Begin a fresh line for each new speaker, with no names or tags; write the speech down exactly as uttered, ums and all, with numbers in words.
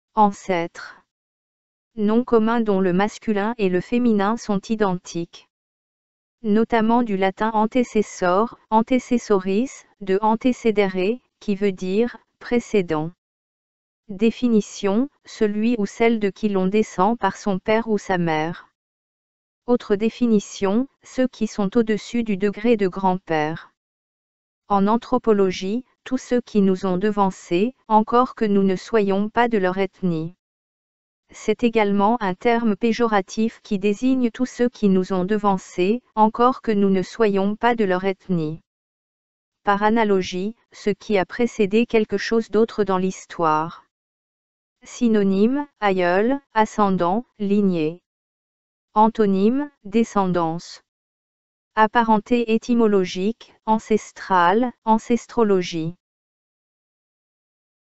Ancêtre. Nom commun dont le masculin et le féminin sont identiques. Notamment du latin antecessor, antecessoris, de antecedere, qui veut dire précédent. Définition, celui ou celle de qui l'on descend par son père ou sa mère. Autre définition, ceux qui sont au-dessus du degré de grand-père. En anthropologie, tous ceux qui nous ont devancés, encore que nous ne soyons pas de leur ethnie. C'est également un terme péjoratif qui désigne tous ceux qui nous ont devancés, encore que nous ne soyons pas de leur ethnie. Par analogie, ce qui a précédé quelque chose d'autre dans l'histoire. Synonyme, aïeul, ascendant, lignée. Antonyme, descendance. Apparenté étymologique, ancestrale, ancestrologie.